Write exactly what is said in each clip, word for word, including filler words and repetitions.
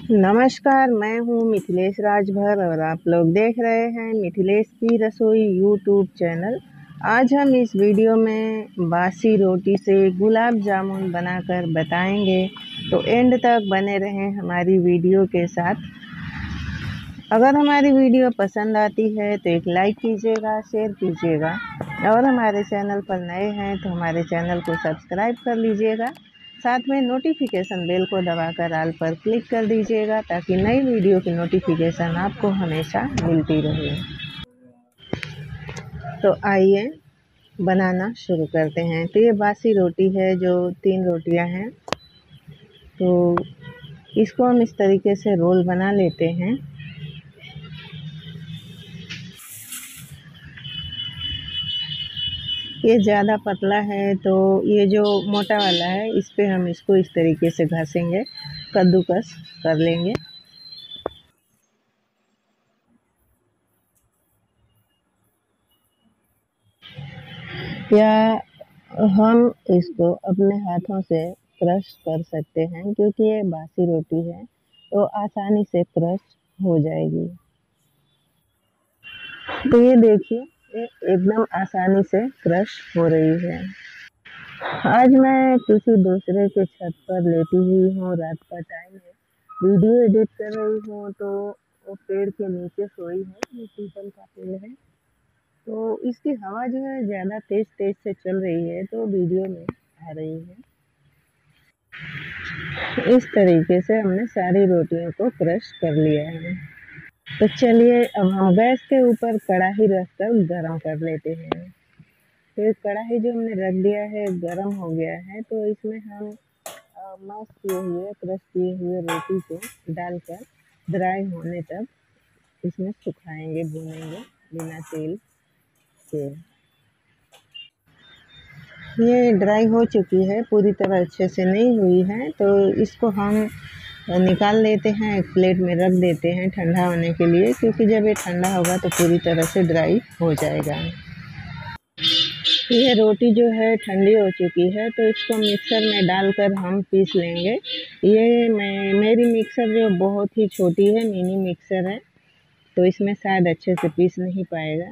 नमस्कार, मैं हूँ मिथिलेश राजभर और आप लोग देख रहे हैं मिथिलेश की रसोई यूट्यूब चैनल। आज हम इस वीडियो में बासी रोटी से गुलाब जामुन बनाकर बताएंगे, तो एंड तक बने रहें हमारी वीडियो के साथ। अगर हमारी वीडियो पसंद आती है तो एक लाइक कीजिएगा, शेयर कीजिएगा और हमारे चैनल पर नए हैं तो हमारे चैनल को सब्सक्राइब कर लीजिएगा। साथ में नोटिफिकेशन बेल को दबाकर ऑल पर क्लिक कर दीजिएगा ताकि नई वीडियो की नोटिफिकेशन आपको हमेशा मिलती रहे। तो आइए बनाना शुरू करते हैं। तो ये बासी रोटी है, जो तीन रोटियां हैं, तो इसको हम इस तरीके से रोल बना लेते हैं। ये ज़्यादा पतला है तो ये जो मोटा वाला है इस पे हम इसको इस तरीके से घसेंगे, कद्दूकस कर लेंगे। या हम इसको अपने हाथों से क्रश कर सकते हैं, क्योंकि ये बासी रोटी है तो आसानी से क्रश हो जाएगी। तो ये देखिए, ये एकदम आसानी से क्रश हो रही है। आज मैं किसी दूसरे के छत पर लेटी हुई हूँ, रात का टाइम है, वीडियो एडिट कर रही हूँ। तो वो पेड़ के नीचे सोई है, ये पीपल का पेड़ है, तो इसकी हवा जो है ज़्यादा तेज तेज से चल रही है तो वीडियो में आ रही है। इस तरीके से हमने सारी रोटियों को क्रश कर लिया है। तो चलिए अब हम गैस के ऊपर कढ़ाई रखकर गरम कर लेते हैं। फिर कढ़ाई जो हमने रख दिया है गरम हो गया है, तो इसमें हम मैश किए हुए क्रश किए हुए रोटी को डालकर ड्राई होने तक इसमें सुखाएंगे, भूनेंगे बिना तेल के। ये ड्राई हो चुकी है, पूरी तरह अच्छे से नहीं हुई है, तो इसको हम निकाल लेते हैं, एक प्लेट में रख देते हैं ठंडा होने के लिए, क्योंकि जब ये ठंडा होगा तो पूरी तरह से ड्राई हो जाएगा। ये रोटी जो है ठंडी हो चुकी है, तो इसको मिक्सर में डालकर हम पीस लेंगे। ये मैं मेरी मिक्सर जो बहुत ही छोटी है, मिनी मिक्सर है, तो इसमें शायद अच्छे से पीस नहीं पाएगा।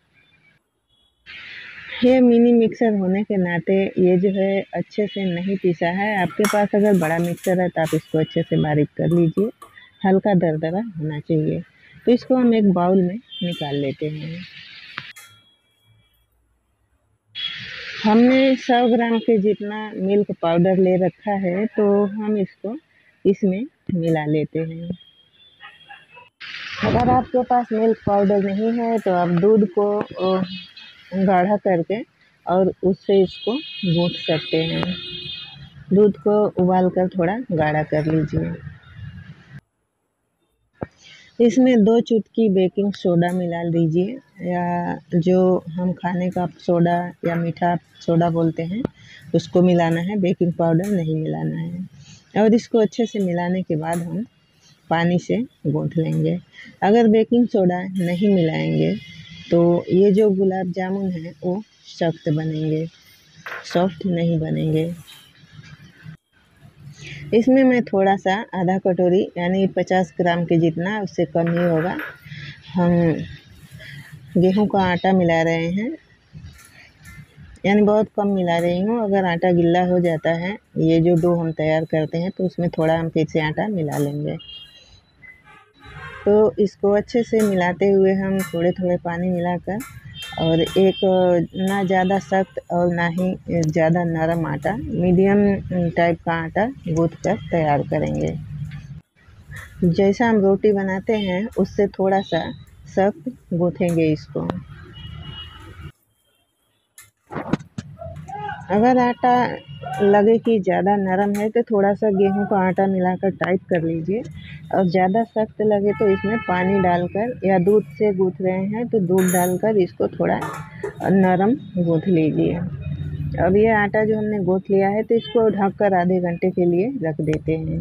ये मिनी मिक्सर होने के नाते ये जो है अच्छे से नहीं पीसा है। आपके पास अगर बड़ा मिक्सर है तो आप इसको अच्छे से बारीक कर लीजिए, हल्का दरदरा होना चाहिए। तो इसको हम एक बाउल में निकाल लेते हैं। हमने सौ ग्राम के जितना मिल्क पाउडर ले रखा है, तो हम इसको इसमें मिला लेते हैं। अगर आपके पास मिल्क पाउडर नहीं है तो आप दूध को गाढ़ा करके और उससे इसको गूँथ सकते हैं। दूध को उबाल कर थोड़ा गाढ़ा कर लीजिए। इसमें दो चुटकी बेकिंग सोडा मिला दीजिए, या जो हम खाने का सोडा या मीठा सोडा बोलते हैं उसको मिलाना है, बेकिंग पाउडर नहीं मिलाना है। और इसको अच्छे से मिलाने के बाद हम पानी से गूँथ लेंगे। अगर बेकिंग सोडा नहीं मिलाएंगे तो ये जो गुलाब जामुन है वो सख्त बनेंगे, सॉफ्ट नहीं बनेंगे। इसमें मैं थोड़ा सा आधा कटोरी यानी पचास ग्राम के जितना, उससे कम ही होगा, हम गेहूं का आटा मिला रहे हैं, यानी बहुत कम मिला रही हूँ। अगर आटा गिल्ला हो जाता है, ये जो डो हम तैयार करते हैं, तो उसमें थोड़ा हम फिर से आटा मिला लेंगे। तो इसको अच्छे से मिलाते हुए हम थोड़े थोड़े पानी मिलाकर, और एक ना ज़्यादा सख्त और ना ही ज़्यादा नरम आटा, मीडियम टाइप का आटा गूँथ कर तैयार करेंगे। जैसा हम रोटी बनाते हैं उससे थोड़ा सा सख्त गूँथेंगे इसको। अगर आटा लगे कि ज़्यादा नरम है तो थोड़ा सा गेहूं का आटा मिलाकर टाइट कर लीजिए, और ज़्यादा सख्त लगे तो इसमें पानी डालकर, या दूध से गूँथ रहे हैं तो दूध डालकर इसको थोड़ा नरम गूँथ लीजिए। अब ये आटा जो हमने गूँथ लिया है तो इसको ढककर आधे घंटे के लिए रख देते हैं।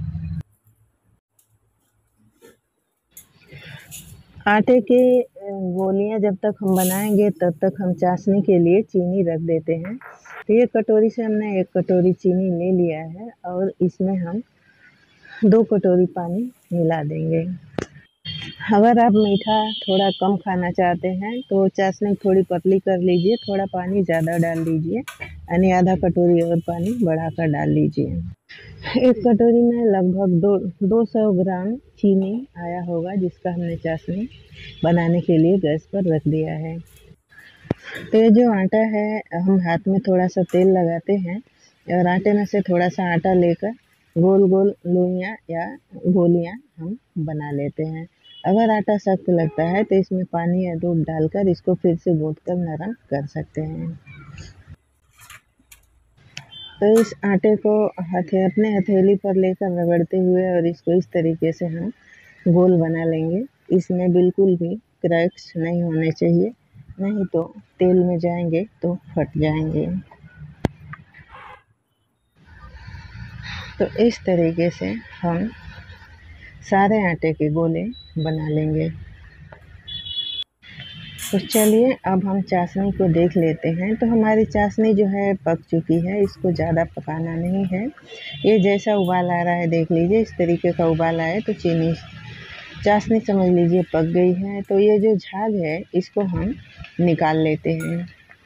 आटे के गोलियां जब तक हम बनाएंगे तब तक हम चाशनी के लिए चीनी रख देते हैं। तो ये कटोरी से हमने एक कटोरी चीनी ले लिया है, और इसमें हम दो कटोरी पानी मिला देंगे। अगर आप मीठा थोड़ा कम खाना चाहते हैं तो चाशनी थोड़ी पतली कर लीजिए, थोड़ा पानी ज़्यादा डाल दीजिए, यानी आधा कटोरी और पानी बढ़ाकर डाल लीजिए। एक कटोरी में लगभग दो दो सौ ग्राम चीनी आया होगा, जिसका हमने चाशनी बनाने के लिए गैस पर रख दिया है। तो ये जो आटा है, हम हाथ में थोड़ा सा तेल लगाते हैं और आटे में से थोड़ा सा आटा लेकर गोल गोल लोइयाँ या गोलियाँ हम बना लेते हैं। अगर आटा सख्त लगता है तो इसमें पानी या दूध डालकर इसको फिर से गूँथ कर नरम कर सकते हैं। तो इस आटे को हथे अपने हथेली पर लेकर रगड़ते हुए और इसको इस तरीके से हम गोल बना लेंगे। इसमें बिल्कुल भी क्रैक्स नहीं होने चाहिए, नहीं तो तेल में जाएंगे तो फट जाएंगे। तो इस तरीके से हम सारे आटे के गोले बना लेंगे। तो चलिए अब हम चाशनी को देख लेते हैं। तो हमारी चाशनी जो है पक चुकी है, इसको ज़्यादा पकाना नहीं है। ये जैसा उबाल आ रहा है देख लीजिए, इस तरीके का उबाल आए तो चीनी चाशनी समझ लीजिए पक गई है। तो ये जो झाग है इसको हम निकाल लेते हैं।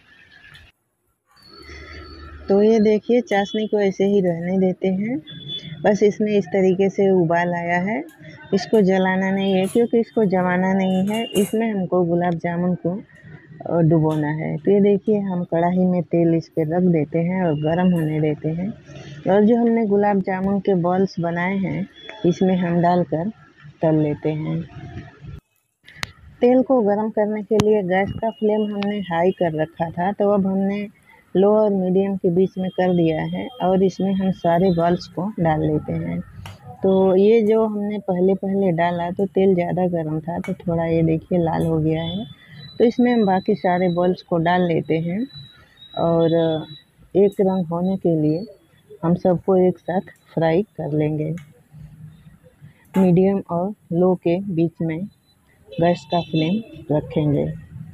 तो ये देखिए चाशनी को ऐसे ही रहने देते हैं, बस इसमें इस तरीके से उबाल आया है। इसको जलाना नहीं है क्योंकि इसको जमाना नहीं है, इसमें हमको गुलाब जामुन को डुबोना है। तो ये देखिए हम कढ़ाई में तेल इस पर रख देते हैं और गरम होने देते हैं, और जो हमने गुलाब जामुन के बॉल्स बनाए हैं इसमें हम डालकर तल लेते हैं। तेल को गरम करने के लिए गैस का फ्लेम हमने हाई कर रखा था, तो अब हमने लो और मीडियम के बीच में कर दिया है और इसमें हम सारे बॉल्स को डाल लेते हैं। तो ये जो हमने पहले पहले डाला तो तेल ज़्यादा गर्म था, तो थोड़ा ये देखिए लाल हो गया है। तो इसमें हम बाकी सारे बॉल्स को डाल लेते हैं और एक रंग होने के लिए हम सबको एक साथ फ्राई कर लेंगे। मीडियम और लो के बीच में गैस का फ्लेम रखेंगे।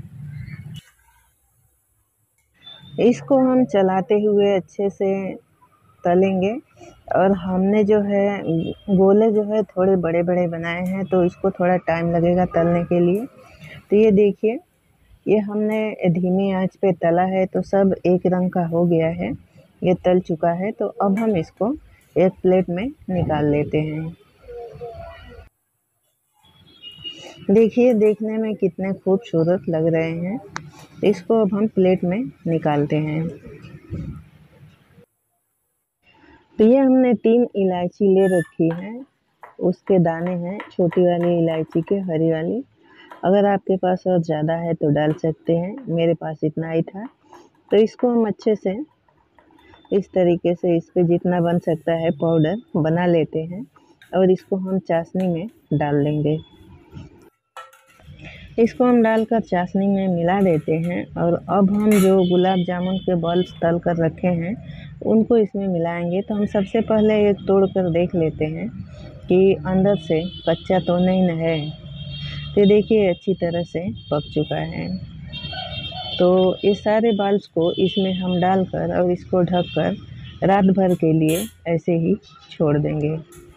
इसको हम चलाते हुए अच्छे से तलेंगे, और हमने जो है गोले जो है थोड़े बड़े बड़े बनाए हैं, तो इसको थोड़ा टाइम लगेगा तलने के लिए। तो ये देखिए ये हमने धीमी आंच पे तला है, तो सब एक रंग का हो गया है, ये तल चुका है। तो अब हम इसको एक प्लेट में निकाल लेते हैं। देखिए देखने में कितने खूबसूरत लग रहे हैं। इसको अब हम प्लेट में निकालते हैं। तो ये हमने तीन इलायची ले रखी है, उसके दाने हैं, छोटी वाली इलायची के, हरी वाली। अगर आपके पास और ज़्यादा है तो डाल सकते हैं, मेरे पास इतना ही था। तो इसको हम अच्छे से इस तरीके से इस पे जितना बन सकता है पाउडर बना लेते हैं और इसको हम चाशनी में डाल देंगे। इसको हम डालकर चाशनी में मिला देते हैं, और अब हम जो गुलाब जामुन के बॉल्स तल कर रखे हैं उनको इसमें मिलाएंगे। तो हम सबसे पहले एक तोड़ कर देख लेते हैं कि अंदर से कच्चा तो नहीं न है। तो देखिए अच्छी तरह से पक चुका है। तो इस सारे बॉल्स को इसमें हम डालकर और इसको ढककर रात भर के लिए ऐसे ही छोड़ देंगे।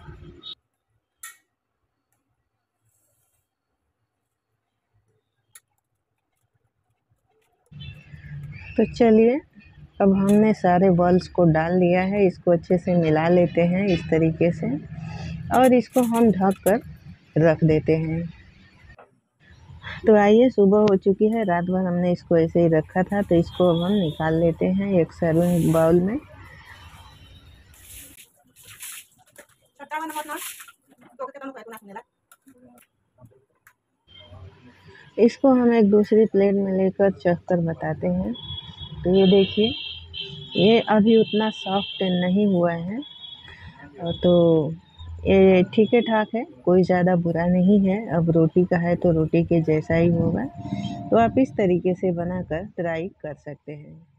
तो चलिए अब हमने सारे बॉल्स को डाल दिया है, इसको अच्छे से मिला लेते हैं इस तरीके से, और इसको हम ढक कर रख देते हैं। तो आइए सुबह हो चुकी है, रात भर हमने इसको ऐसे ही रखा था, तो इसको अब हम निकाल लेते हैं एक सर्विंग बाउल में। इसको हम एक दूसरी प्लेट में लेकर चख कर बताते हैं। तो ये देखिए ये अभी उतना सॉफ्ट नहीं हुआ है, तो ये ठीक है ठाक है, कोई ज़्यादा बुरा नहीं है। अब रोटी का है तो रोटी के जैसा ही होगा। तो आप इस तरीके से बनाकर ट्राई कर सकते हैं।